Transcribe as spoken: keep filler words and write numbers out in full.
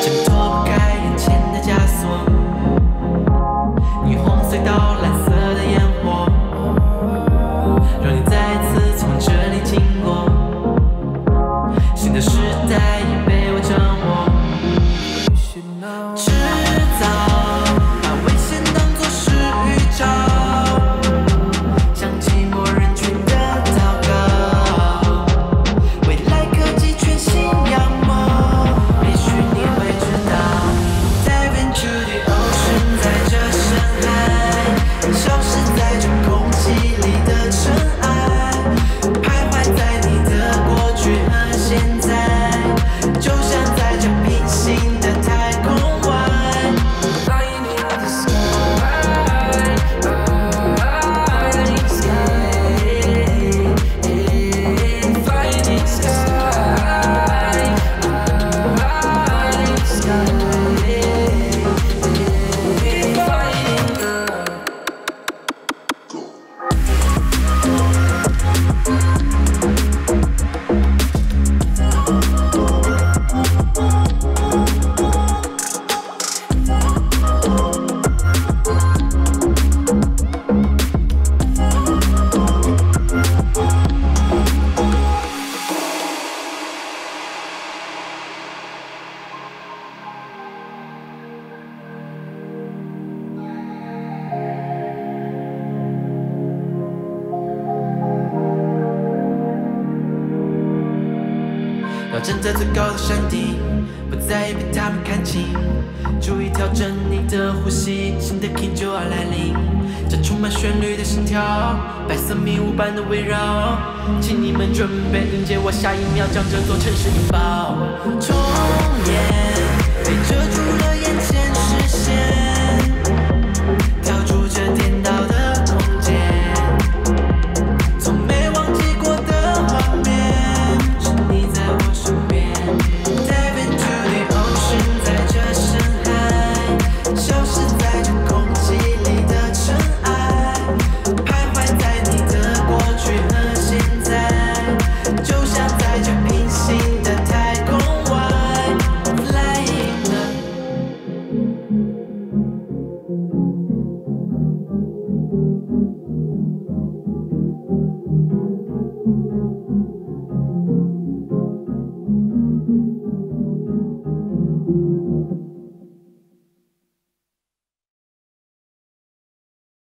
挣脱不开眼前的枷锁。霓虹隧道，蓝色的烟火，让你再次从这里经过。新的时代已被我掌握，制造把危险当作是预兆，像寂寞人群的祷告。未来科技全新样貌，也许你会知道。Dive into the ocean， 在这深海，消失在这空气里的尘埃，徘徊在你的过去和现在，就像在这平行的太空外。Flying in the sky， flying in the sky， flying in the sky， flying in the sky。要站在最高的山顶，不再被他们看清。注意调整你的呼吸，新的 king 就要来临。这充满旋律的心跳，白色迷雾般的围绕，请你们准备迎接我下一秒，将这座城市引爆。